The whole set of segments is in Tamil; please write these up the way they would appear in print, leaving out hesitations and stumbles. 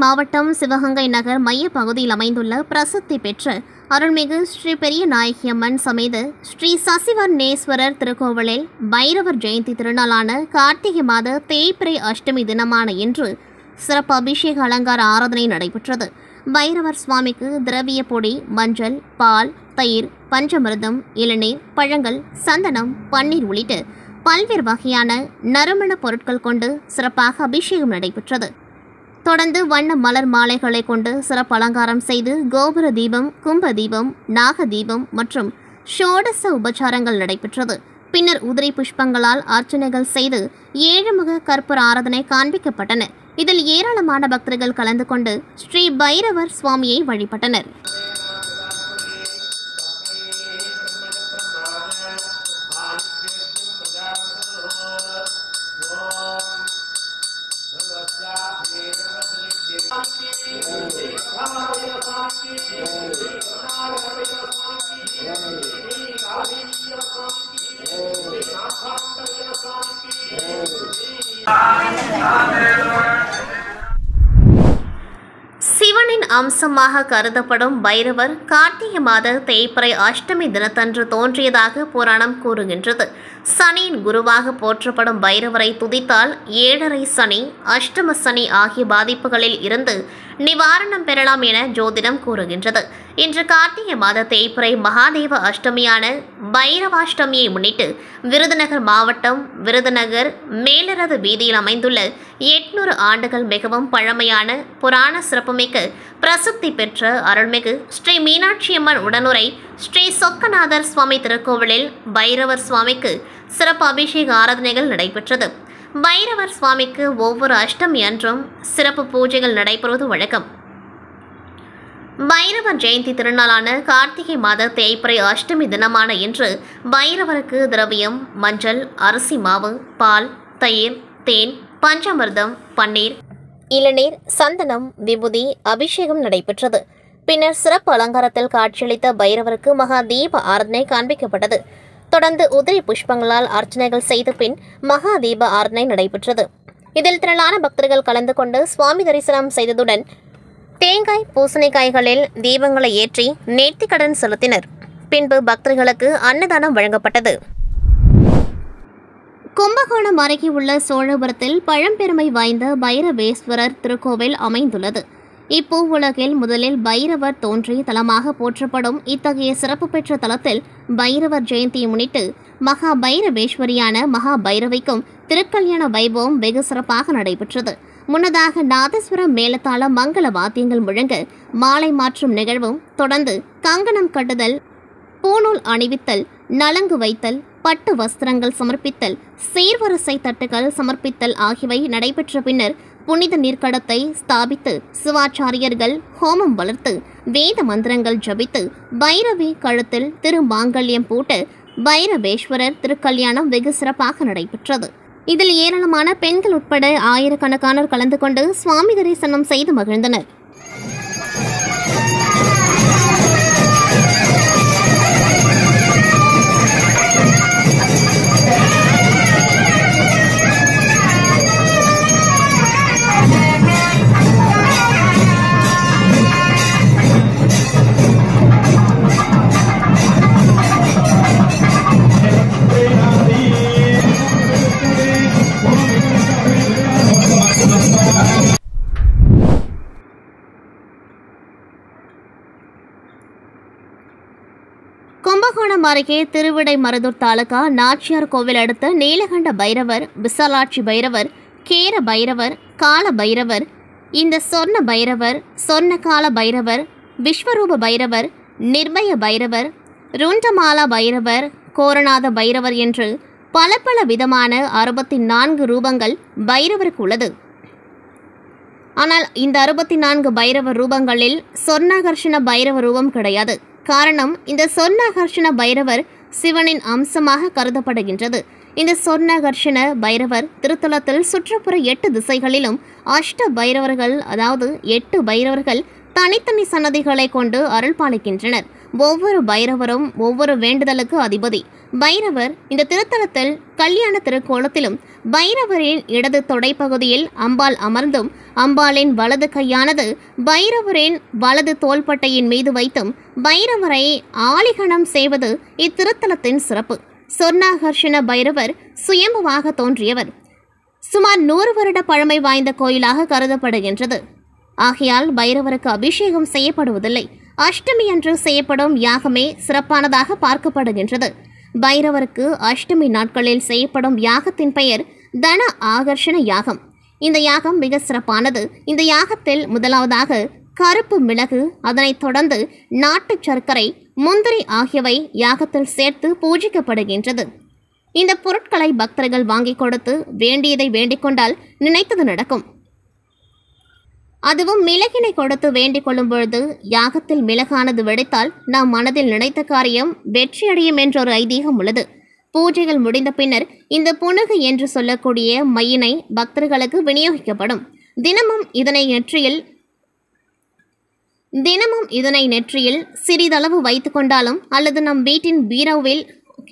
மாவட்டம் சிவகங்கை நகர் மைய பகுதியில் அமைந்துள்ள பிரசித்தி பெற்ற அருள்மிகு ஸ்ரீ பெரிய நாயகியம்மன் சமேத ஸ்ரீ சசிவர்ணேஸ்வரர் திருக்கோவிலில் பைரவர் ஜெயந்தி திருநாளான கார்த்திகை மாத தேய்பிறை அஷ்டமி தினமான இன்று சிறப்பு அபிஷேக அலங்கார ஆராதனை நடைபெற்றது. பைரவர் சுவாமிக்கு திரவிய பொடி, மஞ்சள், பால், தயிர், பஞ்சமிர்தம், இளநீர், பழங்கள், சந்தனம், பன்னீர் உள்ளிட்ட பல்வேறு வகையான நறுமண பொருட்கள் கொண்டு சிறப்பாக அபிஷேகம் நடைபெற்றது. தொடர்ந்து வண்ண மலர் மாலைகளை கொண்டு சிறப்பு அலங்காரம் செய்து கோபுர தீபம், கும்ப தீபம், நாக தீபம் மற்றும் ஷோடச உபச்சாரங்கள் நடைபெற்றது. பின்னர் உதிரி புஷ்பங்களால் அர்ச்சனைகள் செய்து ஏழுமுக கற்பூர ஆராதனை காண்பிக்கப்பட்டன. இதில் ஏராளமான பக்தர்கள் கலந்து கொண்டு ஸ்ரீ பைரவர் சுவாமியை வழிபட்டனர். சிவனின் அம்சமாக கருதப்படும் பைரவர் கார்த்திகை மாத தேய்பிறை அஷ்டமி தினத்தன்று தோன்றியதாக புராணம் கூறுகின்றது. சனியின் குருவாக போற்றப்படும் பைரவரை துதித்தால் 7.5 சனி, அஷ்டம சனி ஆகிய பாதிப்புகளில் இருந்து நிவாரணம் பெறலாம் என ஜோதிடம் கூறுகின்றது. இன்று கார்த்திகை மாத தேய்பிறை மகாதேவ அஷ்டமியான பைரவாஷ்டமியை முன்னிட்டு விருதுநகர் மாவட்டம் விருதுநகர் மேலரது வீதியில் அமைந்துள்ள 800 ஆண்டுகள் மிகவும் பழமையான புராண சிறப்புமிக்க பிரசித்தி பெற்ற அருள்மிகு ஸ்ரீ மீனாட்சியம்மன் உடனுரை ஸ்ரீ சொக்கநாதர் சுவாமி திருக்கோவிலில் பைரவர் சுவாமிக்கு சிறப்பு அபிஷேக ஆராதனைகள் நடைபெற்றது. பைரவர் சுவாமிக்கு ஒவ்வொரு அஷ்டமி அன்றும் சிறப்பு பூஜைகள் நடைபெறுவது வழக்கம். பைரவர் ஜெயந்தி திருநாளான கார்த்திகை மாத தேய்பிறை அஷ்டமி தினமான இன்று பைரவருக்கு திரவியம், மஞ்சள், அரிசி மாவு, பால், தயிர், தேன், பஞ்சாமிர்தம், பன்னீர், இளநீர், சந்தனம், விபூதி அபிஷேகம் நடைபெற்றது. பின்னர் சிறப்பு அலங்காரத்தில் காட்சியளித்த பைரவருக்கு மகா தீப ஆராதனை காண்பிக்கப்பட்டது. தொடர்ந்து உதிரி புஷ்பங்களால் அர்ச்சனைகள் செய்த பின் மகா தீப ஆராதனை நடைபெற்றது. இதில் திரளான பக்தர்கள் கலந்து கொண்டு சுவாமி தரிசனம் செய்ததுடன் தேங்காய், பூசணிக்காய்களில் தீபங்களை ஏற்றி நேர்த்திக்கடன் செலுத்தினர். பின்பு பக்தர்களுக்கு அன்னதானம் வழங்கப்பட்டது. கும்பகோணம் அருகே உள்ள சோழபுரத்தில் பழம்பெருமை வாய்ந்த பைரவேஸ்வரர் திருக்கோவில் அமைந்துள்ளது. இப்பூ உலகில் முதலில் பைரவர் தோன்றி தலமாக போற்றப்படும் இத்தகைய சிறப்பு பெற்ற தலத்தில் பைரவர் ஜெயந்தியை முன்னிட்டு மகா பைரவேஸ்வரியான மகா பைரவிக்கும் திருக்கல்யாண வைபவம் வெகு சிறப்பாக நடைபெற்றது. முன்னதாக நாதஸ்வரம், மேளதாள, மங்கள வாத்தியங்கள் முழங்க மாலை மாற்றும் நிகழ்வும், தொடர்ந்து கங்கணம் கட்டுதல், பூநூல் அணிவித்தல், நலங்கு வைத்தல், பட்டு வஸ்திரங்கள் சமர்ப்பித்தல், சீர்வரிசை தட்டுகள் சமர்ப்பித்தல் ஆகியவை நடைபெற்ற பின்னர் புனித நீர்க்கடத்தை ஸ்தாபித்து சிவாச்சாரியர்கள் ஹோமம் வளர்த்து வேத மந்திரங்கள் ஜபித்து பைரவி கழுத்தில் திருமாங்கல்யம் பூட்ட பைரவேஸ்வரர் திருக்கல்யாணம் வெகு சிறப்பாக நடைபெற்றது. இதில் ஏராளமான பெண்கள் உட்பட ஆயிரக்கணக்கானோர் கலந்து கொண்டு சுவாமி தரிசனம் செய்து மகிழ்ந்தனர். கும்பகோணம் அருகே திருவிடைமருதூர் தாலுகா நாச்சியார் கோவில் அடுத்த நீலகண்ட பைரவர், விசாலாட்சி பைரவர், கேர பைரவர், கால பைரவர், இந்த சொர்ண பைரவர், சொர்ணகால பைரவர், விஸ்வரூப பைரவர், நிர்பய பைரவர், ருண்டமாலா பைரவர், கோரநாத பைரவர் என்று பல பல விதமான 64 ரூபங்கள் பைரவருக்கு உள்ளது. ஆனால் இந்த 64 பைரவர் ரூபங்களில் சொர்ணாகர்ஷண பைரவ ரூபம் கிடையாது. காரணம், இந்த சொர்ணாகர்ஷண பைரவர் சிவனின் அம்சமாக கருதப்படுகின்றது. இந்த சொர்ணாகர்ஷண பைரவர் திருத்தலத்தில் சுற்றுப்புற 8 திசைகளிலும் அஷ்ட பைரவர்கள், அதாவது 8 பைரவர்கள் தனித்தனி சன்னதிகளை கொண்டு அருள் பாலிக்கின்றனர். ஒவ்வொரு பைரவரும் ஒவ்வொரு வேண்டுதலுக்கு அதிபதி. பைரவர் இந்த திருத்தலத்தில் கல்யாண திருக்கோலத்திலும், பைரவரின் இடது தொடைப்பகுதியில் அம்பாள் அமர்ந்தும் அம்பாளின் வலது கையானது பைரவரின் வலது தோள்பட்டையின் மீது வைத்தும் பைரவரை ஆலிகணம் செய்வது இத்திருத்தலத்தின் சிறப்பு. சொர்ணாகர்ஷண பைரவர் சுயம்புவாக தோன்றியவர். சுமார் 100 வருட பழமை வாய்ந்த கோயிலாக கருதப்படுகின்றது. ஆகையால் பைரவருக்கு அபிஷேகம் செய்யப்படுவதில்லை. அஷ்டமி அன்று செய்யப்படும் யாகமே சிறப்பானதாக பார்க்கப்படுகின்றது. பைரவருக்கு அஷ்டமி நாட்களில் செய்யப்படும் யாகத்தின் பெயர் தன ஆகர்ஷண யாகம். இந்த யாகம் மிக சிறப்பானது. இந்த யாகத்தில் முதலாவதாக கருப்பு மிளகு, அதனைத் தொடர்ந்து நாட்டு சர்க்கரை, முந்திரி ஆகியவை யாகத்தில் சேர்த்து பூஜிக்கப்படுகின்றது. இந்த பொருட்களை பக்தர்கள் வாங்கி கொடுத்து வேண்டியதை வேண்டிக் கொண்டால் நினைத்தது நடக்கும். அதுவும் மிளகினை கொடுத்து வேண்டிக் கொள்ளும் பொழுது யாகத்தில் மிளகானது வெடித்தால் நாம் மனதில் நினைத்த காரியம் வெற்றியடையும் என்றொரு ஐதீகம் உள்ளது. பூஜைகள் முடிந்த பின்னர் இந்த புனுகு என்று சொல்லக்கூடிய மையினை பக்தர்களுக்கு விநியோகிக்கப்படும். தினமும் இதனை நெற்றியில் சிறிதளவு வைத்து கொண்டாலும் அல்லது நம் வீட்டின் பீரோவில்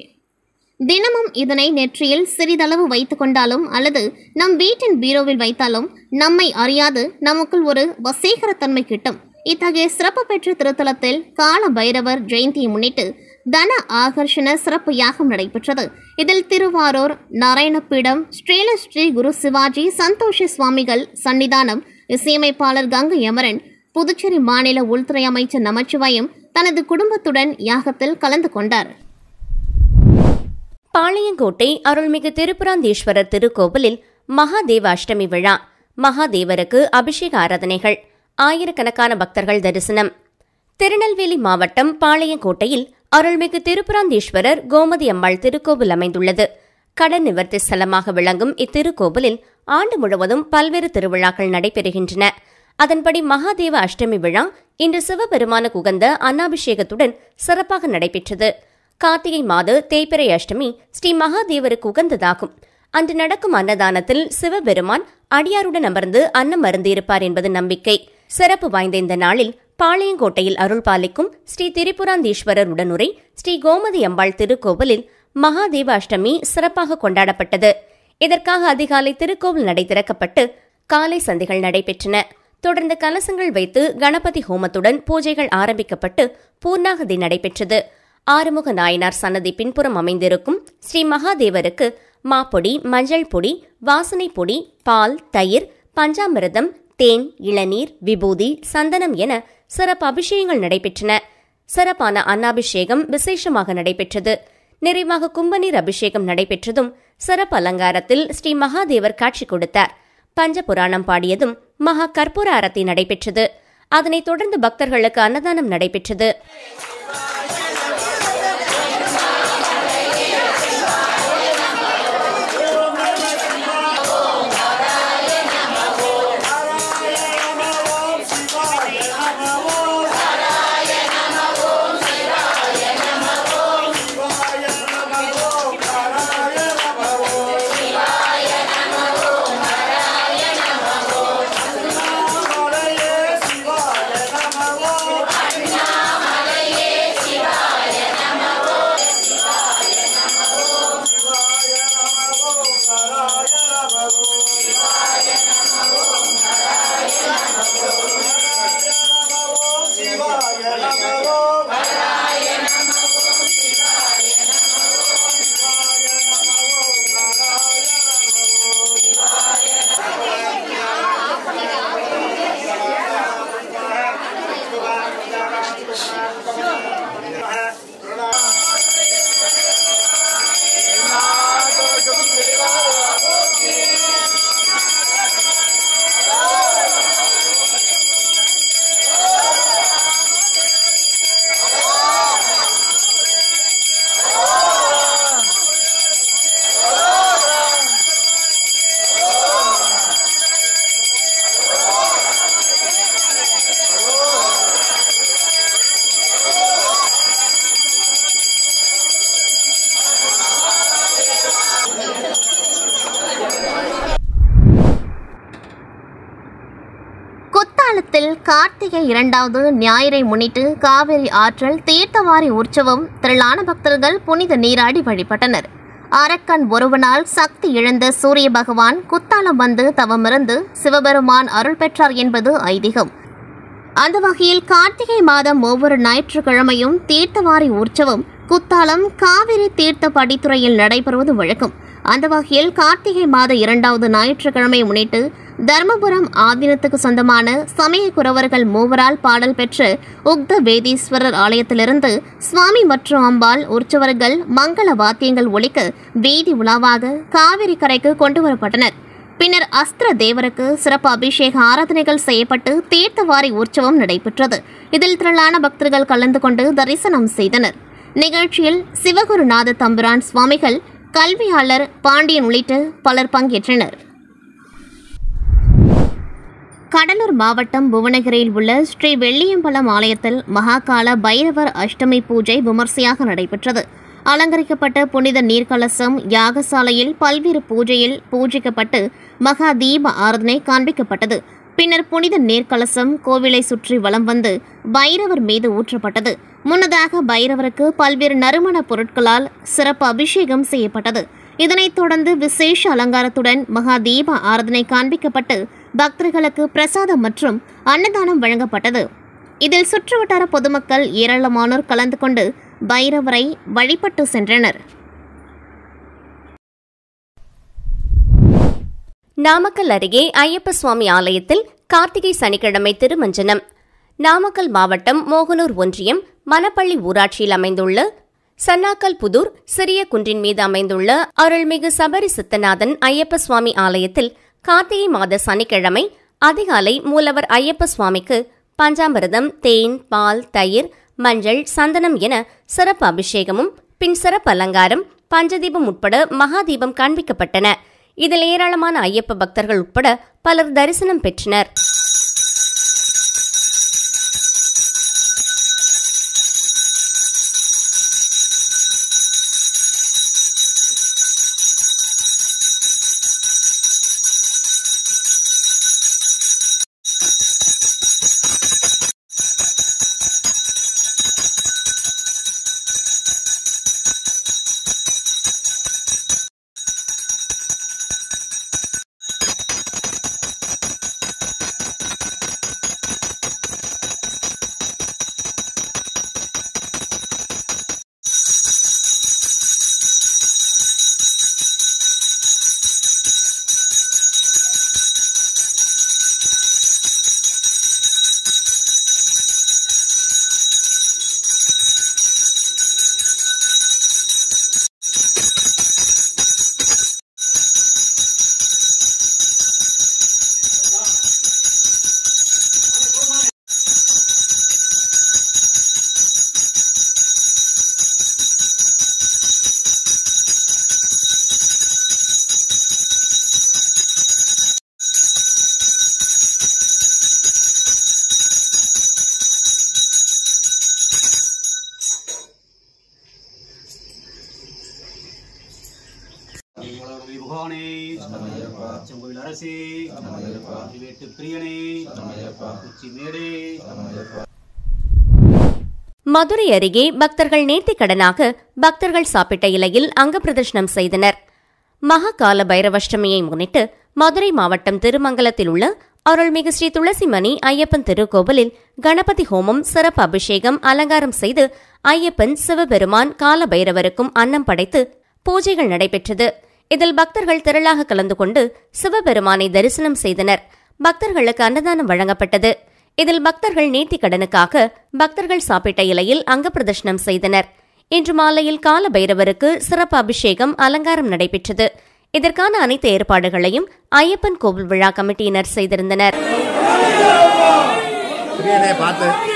வைத்தாலும் நம்மை அறியாது நமக்குள் ஒரு வசீகரத்தன்மை கிட்டும். இத்தகைய சிறப்பு பெற்ற திருத்தலத்தில் கால பைரவர் ஜெயந்தியை முன்னிட்டு தன ஆகர்ஷண சிறப்பு யாகம் நடைபெற்றது. இதில் திருவாரூர் நாராயணபீடம் ஸ்ரீ குரு சிவாஜி சந்தோஷ சுவாமிகள் சன்னிதானம் இசையமைப்பாளர் கங்கை அமரன், புதுச்சேரி மாநில உள்துறை அமைச்சர் நமச்சிவாயம் தனது குடும்பத்துடன் யாகத்தில் கலந்து கொண்டார். பாளையங்கோட்டை அருள்மிகு திருப்புராந்தீஸ்வரர் திருக்கோவிலில் மகாதேவ அஷ்டமி விழா. மகாதேவருக்கு அபிஷேக ஆராதனைகள், ஆயிரக்கணக்கான பக்தர்கள் தரிசனம். திருநெல்வேலி மாவட்டம் பாளையங்கோட்டையில் அருள்மிகு திருப்புராந்தீஸ்வரர் கோமதி அம்பாள் திருக்கோவில் அமைந்துள்ளது. கடன் நிவர்த்தி ஸ்தலமாக விளங்கும் இத்திருக்கோவிலில் ஆண்டு முழுவதும் பல்வேறு திருவிழாக்கள் நடைபெறுகின்றன. அதன்படி மகாதேவ அஷ்டமி விழா இன்று சிவபெருமானுக்கு உகந்த அன்னாபிஷேகத்துடன் சிறப்பாக நடைபெற்றது. கார்த்திகை மாத தேய்பிறை அஷ்டமி ஸ்ரீ மகாதேவருக்கு உகந்ததாகும். அன்று நடக்கும் அன்னதானத்தில் சிவபெருமான் அடியாருடன் அமர்ந்து அன்னம் அருந்தியிருப்பார் என்பது நம்பிக்கை. சிறப்பு வாய்ந்த இந்த நாளில் பாளையங்கோட்டையில் அருள் பாலிக்கும் ஸ்ரீ திரிபுராந்தீஸ்வரர் உடனுரை ஸ்ரீ கோமதி அம்பாள் திருக்கோவிலில் மகாதேவ அஷ்டமி சிறப்பாக கொண்டாடப்பட்டது. இதற்காக அதிகாலை திருக்கோவில் நடை திறக்கப்பட்டு காலை சந்தைகள் நடைபெற்றன. தொடர்ந்து கலசங்கள் வைத்து கணபதி ஹோமத்துடன் பூஜைகள் ஆரம்பிக்கப்பட்டு பூர்ணாகதி நடைபெற்றது. ஆறுமுக நாயனார் சன்னதி பின்புறம் அமைந்திருக்கும் ஸ்ரீ மகாதேவருக்கு மாப்பொடி, மஞ்சள் பொடி, வாசனை பொடி, பால், தயிர், பஞ்சாமிர்தம், தேன், இளநீர், விபூதி, சந்தனம் என சிறப்பு அபிஷேகங்கள் நடைபெற்றன. சிறப்பான அன்னாபிஷேகம் விசேஷமாக நடைபெற்றது. நிறைவாக கும்பநீர் அபிஷேகம் நடைபெற்றதும் சிறப்பு அலங்காரத்தில் ஸ்ரீ மகாதேவர் காட்சி கொடுத்தார். பஞ்சபுராணம் பாடியதும் மகா கற்பூர ஆரத்தி நடைபெற்றது. அதனைத் தொடர்ந்து பக்தர்களுக்கு அன்னதானம் நடைபெற்றது. குத்தாலத்தில் கார்த்திகை 2வது ஞாயிறை முன்னிட்டு காவிரி ஆற்றல் தீர்த்தவாரி உற்சவம் திரளான பக்தர்கள் புனித நீராடி வழிபட்டனர். அரக்கன் ஒருவனால் சக்தி இழந்த சூரிய பகவான் குத்தாலம் வந்து தவமிருந்து சிவபெருமான் அருள் பெற்றார் என்பது ஐதீகம். அந்த வகையில் கார்த்திகை மாதம் ஒவ்வொரு ஞாயிற்றுக்கிழமையும் தீர்த்தவாரி உற்சவம் குத்தாலம் காவிரி தீர்த்த படித்துறையில் நடைபெறுவது வழக்கம். அந்த வகையில் கார்த்திகை மாத 2வது ஞாயிற்றுக்கிழமை முன்னிட்டு தர்மபுரம் ஆதீனத்துக்கு சொந்தமான சமய குரவர்கள் மூவரால் பாடல் பெற்ற உக்த வேதீஸ்வரர் ஆலயத்திலிருந்து சுவாமி மற்றும் அம்பாள் உற்சவர்கள் மங்கள வாத்தியங்கள் ஒலிக்க வீதி உலாவாக காவிரி கரைக்கு கொண்டு வரப்பட்டனர். பின்னர் அஸ்திர தேவருக்கு சிறப்பு அபிஷேக ஆராதனைகள் செய்யப்பட்டு தீர்த்தவாரி உற்சவம் நடைபெற்றது. இதில் திரளான பக்தர்கள் கலந்து கொண்டு தரிசனம் செய்தனர். நிகழ்ச்சியில் சிவகுருநாத தம்பிரான் சுவாமிகள், கல்வியாளர் பாண்டியன் உள்ளிட்ட பலர் பங்கேற்றனர். கடலூர் மாவட்டம் புவனகிரியில் உள்ள ஸ்ரீ வெள்ளியம்பலம் ஆலயத்தில் மகாகால பைரவர் அஷ்டமி பூஜை விமர்சையாக நடைபெற்றது. அலங்கரிக்கப்பட்ட புனித நீர்க்கலசம் யாகசாலையில் பல்வேறு பூஜையில் பூஜிக்கப்பட்டு மகா தீப ஆராதனை காண்பிக்கப்பட்டது. பின்னர் புனித நீர்க்கலசம் கோவிலை சுற்றி வலம் வந்து பைரவர் மீது ஊற்றப்பட்டது. முன்னதாக பைரவருக்கு பல்வேறு நறுமண பொருட்களால் சிறப்பு அபிஷேகம் செய்யப்பட்டது. இதனைத் தொடர்ந்து விசேஷ அலங்காரத்துடன் மகா தீப ஆராதனை காண்பிக்கப்பட்டு பக்தர்களுக்கு பிரசாதம் மற்றும் அன்னதானம் வழங்கப்பட்டது. இதில் சுற்றுவட்டார பொதுமக்கள் ஏராளமானோர் கலந்து கொண்டு பைரவரை வழிபட்டு சென்றனர். நாமக்கல் அருகே ஐயப்ப சுவாமி ஆலயத்தில் கார்த்திகை சனிக்கிழமை திருமஞ்சனம். நாமக்கல் மாவட்டம் மோகனூர் ஒன்றியம் மணப்பள்ளி ஊராட்சியில் அமைந்துள்ள சன்னாக்கல் புதூர் சிறிய குன்றின் மீது அமைந்துள்ள அருள்மிகு சபரி சித்தநாதன் ஐயப்ப சுவாமி ஆலயத்தில் கார்த்திகை மாத சனிக்கிழமை அதிகாலை மூலவர் ஐயப்ப சுவாமிக்கு பஞ்சாமிர்தம், தேன், பால், தயிர், மஞ்சள், சந்தனம் என சிறப்பு அபிஷேகமும் பின் சிறப்பு அலங்காரம், பஞ்சதீபம் உட்பட மகாதீபம் காண்பிக்கப்பட்டன. இதில் ஏராளமான ஐயப்ப பக்தர்கள் உட்பட பலர் தரிசனம் பெற்றனர். மதுரை அருகே பக்தர்கள் நேர்த்திக்கடனாக பக்தர்கள் சாப்பிட்ட இலையில் அங்க பிரதர்ஷனம் செய்தனர். மகாகால பைரவஷ்டமியை முன்னிட்டு மதுரை மாவட்டம் திருமங்கலத்தில் உள்ள அருள்மிகு ஸ்ரீ துளசிமணி ஐயப்பன் திருக்கோவிலில் கணபதி ஹோமம், சிறப்பு அபிஷேகம், அலங்காரம் செய்து ஐயப்பன், சிவபெருமான், கால பைரவருக்கும் அன்னம் படைத்து பூஜைகள் நடைபெற்றது. இதில் பக்தர்கள் திரளாக கலந்து கொண்டு சிவபெருமானை தரிசனம் செய்தனர். பக்தர்களுக்கு அன்னதானம் வழங்கப்பட்டது. இதில் பக்தர்கள் நேர்த்திக்கடனுக்காக பக்தர்கள் சாப்பிட்ட இலையில் அங்க பிரதர்ஷனம் செய்தனர். இன்று மாலையில் கால பைரவருக்கு சிறப்பு அபிஷேகம், அலங்காரம் நடைபெற்றது. இதற்கான அனைத்து ஏற்பாடுகளையும் ஐயப்பன் கோவில் விழா கமிட்டியினர் செய்திருந்தனர்.